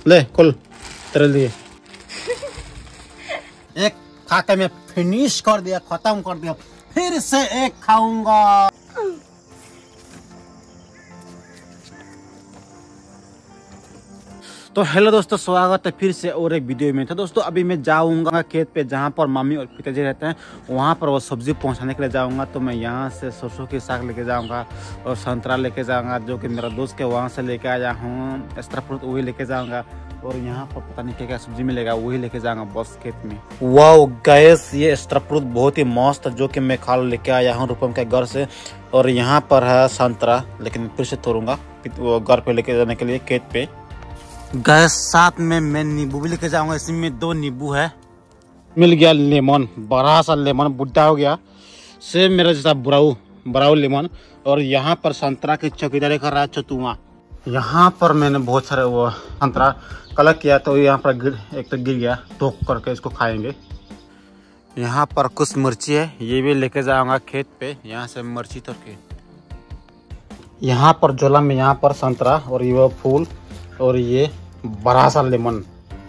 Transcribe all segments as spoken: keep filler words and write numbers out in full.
ले कुल तेरे लिए। एक खा के मैं फिनिश कर दिया, खत्म कर दिया, फिर से एक खाऊंगा। तो हेलो दोस्तों, स्वागत है फिर से और एक वीडियो में। तो दोस्तों अभी मैं जाऊंगा खेत पे जहाँ पर मम्मी और पिताजी रहते हैं, वहाँ पर वो सब्जी पहुँचाने के लिए जाऊंगा। तो मैं यहाँ से सरसों की साग लेके जाऊंगा और संतरा लेके जाऊंगा, जो कि मेरा दोस्त के वहाँ से लेके आया हूँ। एक्स्ट्रा फ्रूट वही लेके जाऊंगा और यहाँ पर पता नहीं क्या क्या सब्जी मिलेगा, वही लेके जाऊंगा बस खेत में। वाओ गाइस, ये एक्स्ट्रा फ्रूट बहुत ही मस्त, जो कि मैं खाल लेके आया हूँ रूपम के घर से। और यहाँ पर है संतरा, लेकिन फिर से तोड़ूंगा वो घर पे लेके जाने के लिए खेत पे। गैस साथ में मैं नींबू भी लेके जाऊंगा, इसमें दो नींबू है। मिल गया लेमन, बड़ा सा लेमन, बुढ़ा हो गया सेम मेरा जैसा बुराऊ बराऊ लेमन। और यहाँ पर संतरा की चौकीदारी कर रहा है चतुआ। यहाँ पर मैंने बहुत सारे वो संतरा कलेक्ट किया, तो यहाँ पर गिर एक तो गिर गया, टोक करके इसको खाएंगे। यहाँ पर कुछ मिर्ची है, ये भी लेके जाऊंगा खेत पे, यहाँ से मिर्ची तोड़ के। यहाँ पर झोला में यहाँ पर संतरा और ये फूल और ये बड़ा सा लेमन,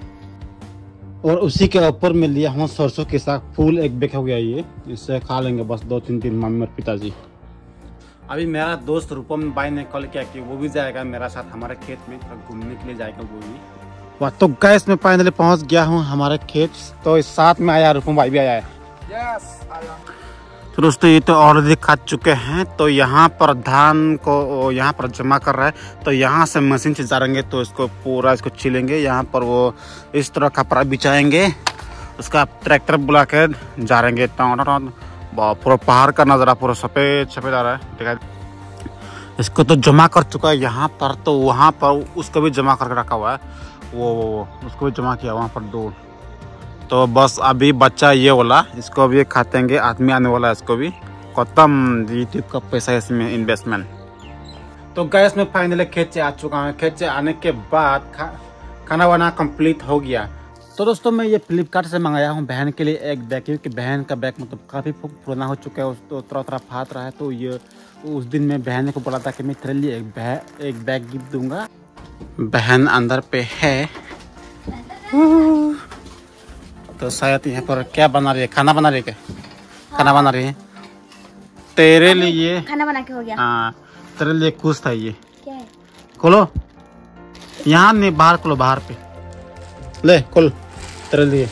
और उसी के ऊपर में लिया हूँ सरसों के साग। फूल एक बेक हो गया, ये इससे खा लेंगे बस दो तीन दिन मम्मी और पिताजी। अभी मेरा दोस्त रूपम भाई ने कॉल किया कि वो भी जाएगा मेरा साथ हमारे खेत में, तो घूमने के लिए जाएगा वो भी। वाह, तो गैस में फाइनली पहुँच गया हूँ हमारे खेत। तो इस साथ में आया, रूपम भाई भी आया है। यस, तो दोस्तों ये तो ऑलरेडी खा चुके हैं। तो यहाँ पर धान को यहाँ पर जमा कर रहा है, तो यहाँ से मशीन से जाएंगे तो इसको पूरा इसको छिलेंगे। यहाँ पर वो इस तरह कपड़ा बिछाएंगे, उसका ट्रैक्टर बुला के जा रहेंगे। पूरा पहाड़ का नज़ारा पूरा सफ़ेद सफ़ेद आ रहा है, देखा। इसको तो जमा कर चुका है यहाँ पर, तो वहाँ पर उसको भी जमा करके रखा हुआ है, वो वो उसको भी जमा किया वहाँ पर दो। तो बस अभी बच्चा ये वाला, इसको भी खातेंगे, आदमी आने वाला है, इसको भी खत्म। यूट्यूब का पैसा इसमें इन्वेस्टमेंट। तो गैस में फाइनली खेत से आ चुका हूँ। खेत से आने के बाद खा, खाना वाना कंप्लीट हो गया। तो दोस्तों मैं ये फ्लिपकार्ट से मंगाया हूँ बहन के लिए एक बैग, क्योंकि बहन का बैग मतलब काफ़ी पुराना हो चुका है, तो तरह तरह फाट रहा है। तो ये उस दिन मैं बहन को बोला था कि मैं तेरे लिए एक बैग एक बैग गिफ्ट दूंगा। बहन अंदर पे है, तो शायद यहाँ पर क्या बना रही है, खाना बना रही है क्या? हाँ। खाना बना रही है तेरे लिए, खाना बना के हो गया। हाँ, तेरे लिए कुछ था ये। क्या है? खोलो, यहाँ नहीं, बाहर खोलो, बाहर पे ले, खोल तेरे लिए।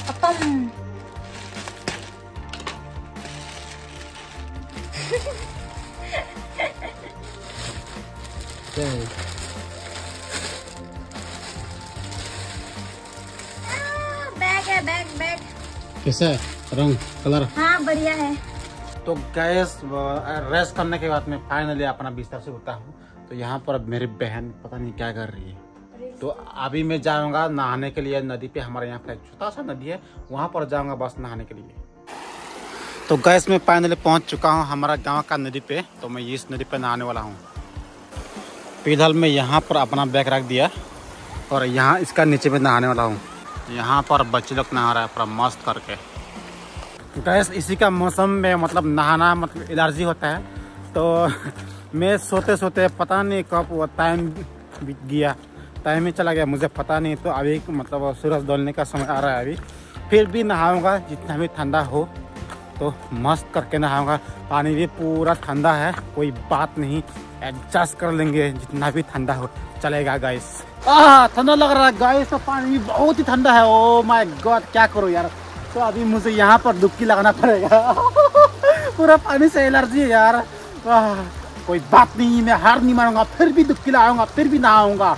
बैग बैग कैसा है रंग कलर? हाँ बढ़िया है। तो गैस रेस्ट करने के बाद मैं फाइनली अपना बिस्तर से उठा हूँ। तो यहाँ पर मेरी बहन पता नहीं क्या कर रही है। तो अभी मैं जाऊँगा नहाने के लिए नदी पे। हमारे यहाँ पे एक छोटा सा नदी है, वहाँ पर जाऊँगा बस नहाने के लिए। तो गैस मैं फाइनली पहुँच चुका हूँ हमारा गाँव का नदी पे। तो मैं इस नदी पे नहाने वाला हूँ। फिलहाल मैं यहाँ पर अपना बैग रख दिया और यहाँ इसका नीचे पे नहाने वाला हूँ। यहाँ पर बच्चे लोग नहा रहा है पूरा मस्त करके। गैस इसी का मौसम में मतलब नहाना मतलब एलर्जी होता है। तो मैं सोते सोते पता नहीं कब वो टाइम बीत गया, टाइम ही चला गया, मुझे पता नहीं। तो अभी मतलब सूरज ढलने का समय आ रहा है, अभी फिर भी नहाऊंगा जितना भी ठंडा हो, तो मस्त करके नहाऊंगा। पानी भी पूरा ठंडा है, कोई बात नहीं, एडजस्ट कर लेंगे, जितना भी ठंडा हो चलेगा गाइस। आह ठंडा लग रहा है गाइस, तो पानी भी बहुत ही ठंडा है। ओ माय गॉड, क्या करूँ यार। तो अभी मुझे यहाँ पर डुबकी लगाना पड़ेगा। पूरा पानी से एलर्जी है यार। आह कोई बात नहीं, मैं हार नहीं मारूंगा, फिर भी डुबकी लगाऊंगा, फिर भी नहाऊंगा।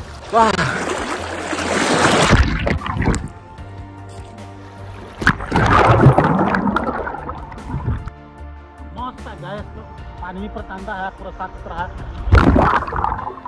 मस्त है गाइस, तो पानी पर ठंडा है, पूरा साफ सुथरा है।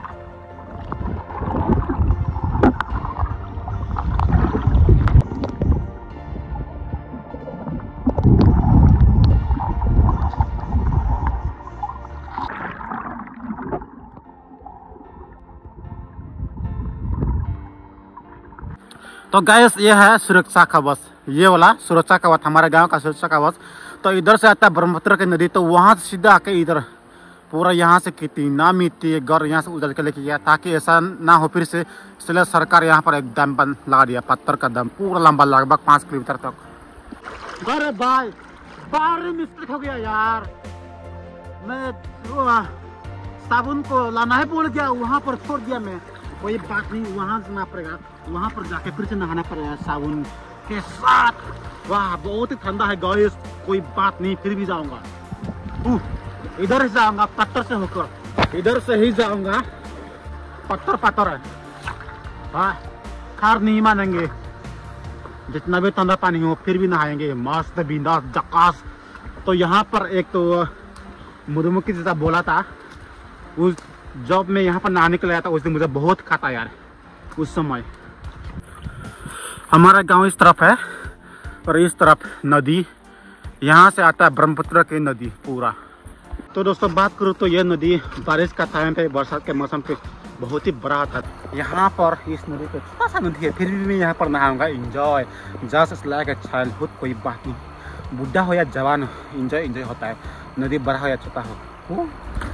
तो गैस ये है सुरक्षा कवच, ये वाला सुरक्षा कवच, हमारे गांव का सुरक्षा कवच। तो इधर से आता है ब्रह्मपुत्र की नदी, तो वहाँ से सीधा आके इधर पूरा यहाँ से कितना मिट्टी घर यहाँ से उजल के लेके गया ताकि ऐसा ना हो फिर से, इसलिए सरकार यहाँ पर एक डैम बन लगा दिया, पत्थर का डैम पूरा लंबा लगभग पाँच किलोमीटर तक। अरे भाई बाहर मिस्टेक हो गया यार, मैं साबुन को लाना है बोल गया, वहाँ पर छोड़ दिया मैं। कोई बात नहीं, वहाँ जाना पड़ेगा, वहाँ पर जाके फिर से नहाना पड़ेगा साबुन के साथ। वाह बहुत ही ठंडा है गाइस, कोई बात नहीं फिर भी जाऊंगा। इधर से जाऊंगा पत्थर से होकर, इधर से ही जाऊंगा, पत्थर पत्थर है। हाँ हार नहीं मानेंगे, जितना भी ठंडा पानी हो फिर भी नहाएंगे मस्त बिंदास जकास। तो यहाँ पर एक तो मधुमक्खी जैसा बोला था, उस जब मैं यहाँ पर नहाने के लिए आया था उस दिन मुझे बहुत खाता यार उस समय। हमारा गांव इस तरफ है और इस तरफ नदी, यहाँ से आता है ब्रह्मपुत्र की नदी पूरा। तो दोस्तों बात करूँ तो ये नदी बारिश का टाइम पे, बरसात के मौसम पे बहुत ही बड़ा था। यहाँ पर इस नदी पे छोटा सा नदी है, फिर भी मैं यहाँ पर नहाऊंगा, इंजॉय जस्ट लाइक चाइल्डहुड। कोई बात नहीं, बुढ़ा हो या जवान इंजॉय इंजॉय होता है, नदी बड़ा हो या छोटा हो।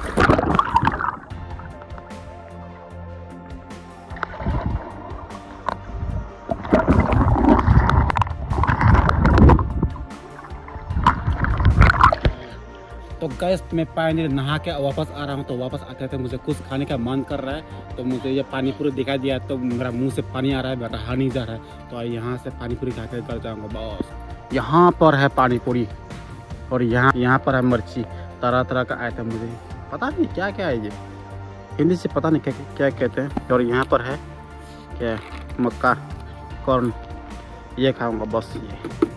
तो गैस मैं पानी नहा के वापस आ रहा हूँ, तो वापस आते थे मुझे कुछ खाने का मन कर रहा है, तो मुझे ये पानी पूरी दिखाई दिया, तो मेरा मुंह से पानी आ रहा है, रहा नहीं जा रहा है। तो यहाँ से पानी पूरी खा के कर जाऊँगा बस। यहाँ पर है पानी पूरी और यहाँ यहाँ पर है मिर्ची, तरह तरह का आइटम, मुझे पता नहीं क्या क्या है ये, हिंदी से पता नहीं क्या क्या कहते हैं। और यहाँ पर है क्या मक्का कॉर्न, ये खाऊँगा बस। ये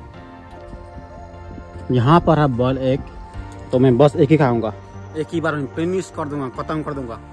यहाँ पर है बॉल एक, तो मैं बस एक ही खाऊंगा, एक ही बार में फिनिश कर दूंगा, खत्म कर दूंगा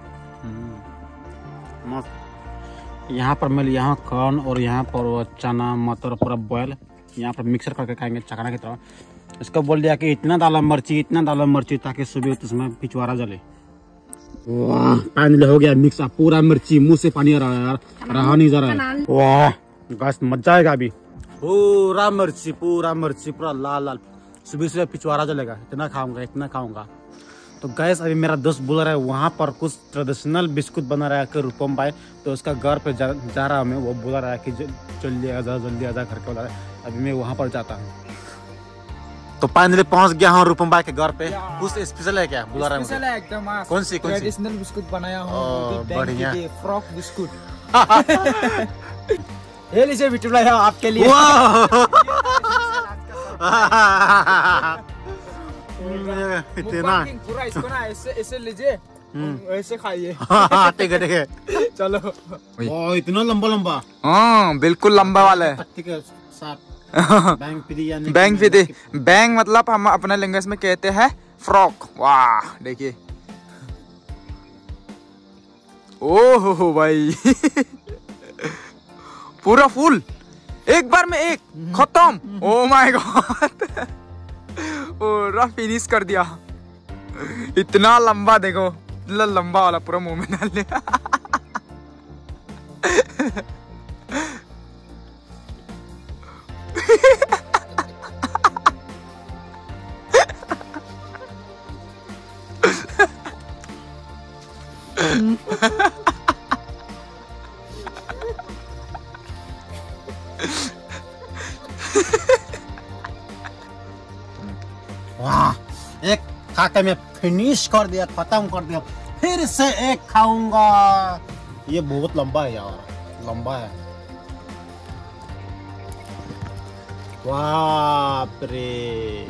मस्त। यहाँ पर मैं यहाँ कॉर्न और यहाँ पर चना मटर पूरा बॉयल यहाँ पर मिक्सर करके खाएंगे चकना की तरह। इसको बोल दिया कि इतना डाला मिर्ची, इतना डाला मिर्ची ताकि सुबह उसमें पिछवाड़ा जले। वाह पानी हो गया मिक्स, पूरा मिर्ची मुंह से पानी आ रहा है यार, रहा नहीं जा रहा है। वाह बस मजा आएगा अभी, पूरा मिर्ची पूरा मिर्ची पूरा लाल लाल, सुबह सुबह पिछवाड़ा जलेगा। इतना खाऊंगा इतना खाऊंगा। तो गैस अभी मेरा दोस्त बोल रहा है वहाँ पर कुछ ट्रेडिशनल बिस्कुट बना रहा है रूपम भाई, तो उसका घर पे जा, जा रहा हूँ मैं। वो बोला रहा है कि जल्दी आजा जल्दी आजा करके बोला रहा है, अभी मैं वहाँ पर जाता हूँ। तो फाइनली पहुँच गया हूँ रूपम भाई के घर पे। कुछ स्पेशल है क्या बोला रहा है? स्पेशल है एकदम, कौन सी कौन सी ट्रेडिशनल बिस्कुट बनाया हूँ, बढ़िया फ्रॉक बिस्कुट। ये लीजिए बिट्टू भाई आपके लिए। इतना पूरा इसको ना ऐसे ऐसे लीजिए, ऐसे खाइए। ठीक है ठीक है चलो। ओ इतना लंबा लंबा, हाँ बिल्कुल लंबा वाला है। पत्ती के साथ बैंग फिदी, यानी बैंग फिदी, बैंग मतलब हम अपने लैंग्वेज में कहते हैं फ्रॉक। वाह देखिए, ओह हो भाई पूरा फुल एक बार में एक खत्म। ओ माय गॉड, पूरा फिनिश कर दिया। इतना लंबा देखो, इतना लंबा वाला पूरा मुंह में डाल लिया। वाह एक खा के मैं फिनिश कर दिया, खत्म कर दिया, फिर से एक खाऊंगा। ये बहुत लंबा है यार, लंबा है। बाप रे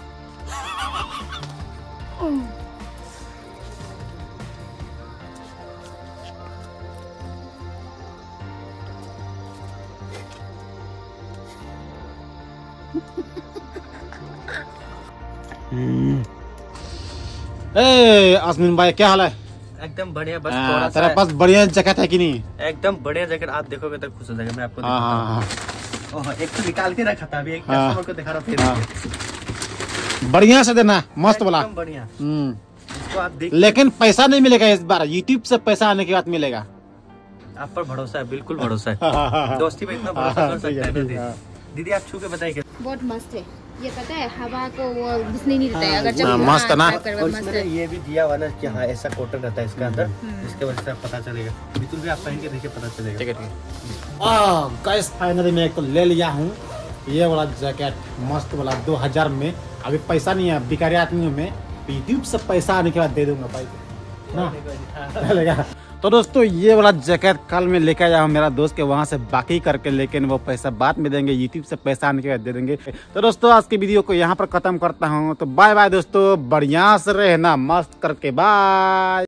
ए आसमीन भाई क्या हाल है? एकदम बढ़िया, बस हाँ, थोड़ा तेरे सा पास बढ़िया जैकेट है कि नहीं? एकदम बढ़िया जैकेट, आप देखोगे तो खुश हो जाएगा। मैं आपको हाँ हाँ दिखाता हूँ। ओह, एक तो निकाल के रखा था, अभी एक हाँ। कस्टमर को दिखा रहा हूँ। फिर हाँ। बढ़िया से देना, मस्त वाला। एकदम बढ़िया, हम्म। इसको आप देख, लेकिन पैसा नहीं मिलेगा इस बार, यूट्यूब से पैसा आने के बाद मिलेगा। आप पर भरोसा है, बिल्कुल भरोसा है। दोस्ती में इतना भरोसा कर सकते हैं ना दीदी। दीदी आप छू के बताइए। बहुत मस्त है। ये पता है हवा को वो घुसने नहीं देता है अगर जब हाँ, मस्त है ना? हाँ, कर- और मस्त इसमें है। ये भी दिया हुआ ना कि हाँ ऐसा कॉटन रहता है इसके अंदर, इसके वजह से आप पता चलेगा। बिल्कुल भी आप पहन के देखिए पता चलेगा। ठीक है ठीक है। गाइस फाइनली मैं एक तो ले लिया हूँ ये वाला जैकेट, मस्त वाला दो हजार में। अभी पैसा नहीं है, भिखारी आदमी हूँ मैं, यूट्यूब से पैसा आने के बाद दे दूंगा भाई ना चलेगा। तो दोस्तों ये वाला जैकेट कल मैं लेके आया हूँ मेरा दोस्त के वहाँ से बाकी करके, लेकिन वो पैसा बाद में देंगे, यूट्यूब से पैसा आने के बाद दे देंगे। तो दोस्तों आज की वीडियो को यहाँ पर खत्म करता हूँ। तो बाय बाय दोस्तों, बढ़िया से रहना मस्त करके, बाय।